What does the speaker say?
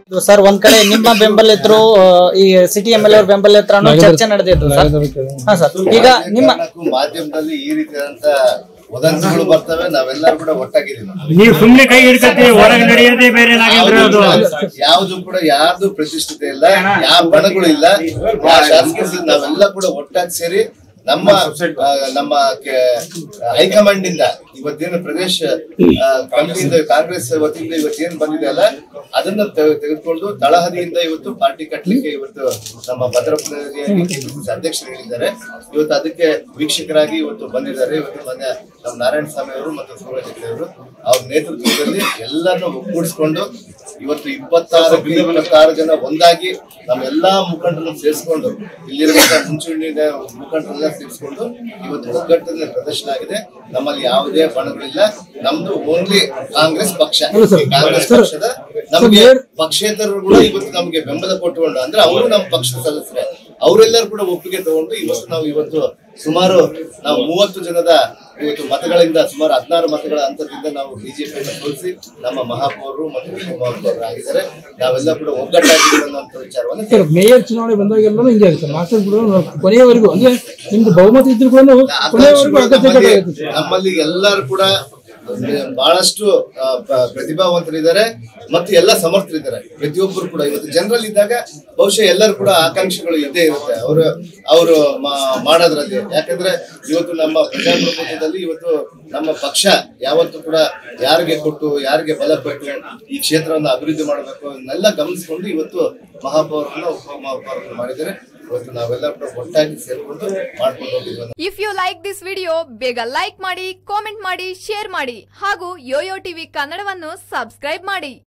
Sir ಒಂದ್ ಕಡೆ ನಿಮ್ಮ ಬೆಂಬಲಿತರು ಈ ಸಿಟಿ ಎಂ ಎಲ್ ಅವ್ರ ಬೆಂಬಲಿತರ ಚರ್ಚೆ ನಡೆದಿತ್ತು ಸರ್. ಈಗ ನಿಮ್ಮ ಮಾಧ್ಯಮದಲ್ಲಿ ಈ ರೀತಿಯಾದಂತ ವದಂತಿಗಳು ಬರ್ತವೆ, ನಾವೆಲ್ಲರೂ ಕೂಡ ಒಟ್ಟಾಗಿದ್ದೀವಿ. ನೀವು ಸುಮ್ಮನೆ ಕೈ ಹಿಡ್ಕತ್ತಿ ಹೊರಗೆ ನಡೆಯೋದೇ ಬೇರೆ. ಯಾವ್ದು ಕೂಡ ಯಾರ್ದು ಪ್ರತಿಷ್ಠಿತೆ ಇಲ್ಲ, ಯಾವ ಬಣಗಳು ಇಲ್ಲ. ಶಾಸಕರು ನಾವೆಲ್ಲ ಕೂಡ ಒಟ್ಟಾಗಿ ಸೇರಿ ನಮ್ಮ ಹೈಕಮಾಂಡ್ ಇಂದ ಇವತ್ತೇನು ಪ್ರದೇಶ ಕಮಿಟಿಯಿಂದ ಕಾಂಗ್ರೆಸ್ ವತಿಯಿಂದ ಇವತ್ತೇನು ಬಂದಿದೆ ಅಲ್ಲ, ಅದನ್ನ ತೆಗೆದುಕೊಂಡು ತಳಹದಿಯಿಂದ ಇವತ್ತು ಪಾರ್ಟಿ ಕಟ್ಟಲಿಕ್ಕೆ ಇವತ್ತು ನಮ್ಮ ಭದ್ರಪುರಗೆ ಅಧ್ಯಕ್ಷರು ಹೇಳಿದ್ದಾರೆ. ಇವತ್ತು ಅದಕ್ಕೆ ವೀಕ್ಷಕರಾಗಿ ಇವತ್ತು ಬಂದಿದ್ದಾರೆ. ಇವತ್ತು ಮೊನ್ನೆ ನಮ್ಮ ನಾರಾಯಣ ಸ್ವಾಮಿ ಅವರು ಮತ್ತು ಸೂರಜ್ ಅವರು ಅವ್ರ ನೇತೃತ್ವದಲ್ಲಿ ಎಲ್ಲರನ್ನು ಒಗ್ಗೂಡಿಸಿಕೊಂಡು ಇವತ್ತು 26 ಜನ ಒಂದಾಗಿ ನಮ್ಮ ಎಲ್ಲಾ ಮುಖಂಡರನ್ನು ಸೇರಿಸಿಕೊಂಡು ಇಲ್ಲಿರುವಂತಹ ಮುಂಚೂಣಿ ಮುಖಂಡರೆಲ್ಲ ಸೇರಿಸಿಕೊಂಡು ಇವತ್ತು ಒಗ್ಗಟ್ಟಿನ ಪ್ರದರ್ಶನ ಆಗಿದೆ. ನಮ್ಮಲ್ಲಿ ಯಾವುದೇ ಬಣಗಳಿಲ್ಲ, ನಮ್ದು ಓನ್ಲಿ ಕಾಂಗ್ರೆಸ್ ಪಕ್ಷ. ಕಾಂಗ್ರೆಸ್ ಪಕ್ಷದ ನಮಗೆ ಪಕ್ಷೇತರರು ಕೂಡ ಇವತ್ತು ನಮಗೆ ಬೆಂಬಲ ಕೊಟ್ಟುಕೊಂಡು, ಅಂದ್ರೆ ಅವರು ನಮ್ಮ ಪಕ್ಷದ ಸದಸ್ಯರೇ, ಅವರೆಲ್ಲರೂ ಕೂಡ ಒಪ್ಪಿಗೆ ತಗೊಂಡು ಇವತ್ತು ಸುಮಾರು 30 ಜನದ ಇವತ್ತು ಮತಗಳಿಂದ ಸುಮಾರು 16 ಮತಗಳ ಅಂತರದಿಂದ ನಾವು ಬಿಜೆಪಿಯನ್ನು ಸೋಲಿಸಿ ನಮ್ಮ ಮಹಾಪೌರರು ಮತ್ತು ಉಪಮಹಾಪೌರರು ಆಗಿದ್ದಾರೆ. ನಾವೆಲ್ಲ ಕೂಡ ಒಗ್ಗಟ್ಟಾಗಿದ್ದೀವಿ ಅನ್ನುವಂಥ ವಿಚಾರವನ್ನು ಮೇಯರ್ ಚುನಾವಣೆ ಬಂದಾಗೆಲ್ಲ ಹಿಂಗೆ ಆಗುತ್ತೆ. ಮಾಸ್ಟರ್ ಕೂಡ ಕೊನೆಯವರೆಗೂ ಅಂದ್ರೆ ನಿಮ್ದು ಬಹುಮತ ಇದ್ರು ಕೂಡ ನಮ್ಮಲ್ಲಿ ಎಲ್ಲರೂ ಕೂಡ ಬಹಳಷ್ಟು ಪ್ರತಿಭಾವಂತರಿದ್ದಾರೆ ಮತ್ತು ಎಲ್ಲ ಸಮರ್ಥರಿದ್ದಾರೆ. ಪ್ರತಿಯೊಬ್ಬರು ಕೂಡ ಇವತ್ತು ಜನರಲ್ಲಿ ಇದ್ದಾಗ ಬಹುಶಃ ಎಲ್ಲರೂ ಕೂಡ ಆಕಾಂಕ್ಷೆಗಳು ಇದ್ದೇ ಇರುತ್ತೆ ಅವರು ಮಾಡೋದ್ರಲ್ಲಿ. ಯಾಕಂದ್ರೆ ಇವತ್ತು ನಮ್ಮ ಪ್ರಜಾಪ್ರಭುತ್ವದಲ್ಲಿ ಇವತ್ತು ನಮ್ಮ ಪಕ್ಷ ಯಾವತ್ತೂ ಕೂಡ ಯಾರಿಗೆ ಕೊಟ್ಟು ಯಾರಿಗೆ ಬಲ ಕೊಟ್ಟು ಈ ಕ್ಷೇತ್ರವನ್ನು ಅಭಿವೃದ್ಧಿ ಮಾಡಬೇಕು ಅದನ್ನೆಲ್ಲ ಗಮನಿಸಿಕೊಂಡು ಇವತ್ತು ಮಹಾಪೌರರನ್ನ ಉಪಮಹಾಪೌರರನ್ನ ಮಾಡಿದ್ದಾರೆ. ಇವತ್ತು ನಾವೆಲ್ಲ ಕೂಡ ಒಟ್ಟಾಗಿ ಸೇರ್ಕೊಂಡು ಮಾಡ್ಕೊಂಡು ಹೋಗಿದ್ವಿ. If you like this video ಬೇಗ ಲೈಕ್ ಮಾಡಿ, ಕಾಮೆಂಟ್ ಮಾಡಿ, ಶೇರ್ ಮಾಡಿ ಹಾಗೂ ಯೋಯೋ ಟಿವಿ ಕನ್ನಡವನ್ನು ಸಬ್ಸ್ಕ್ರೈಬ್ ಮಾಡಿ.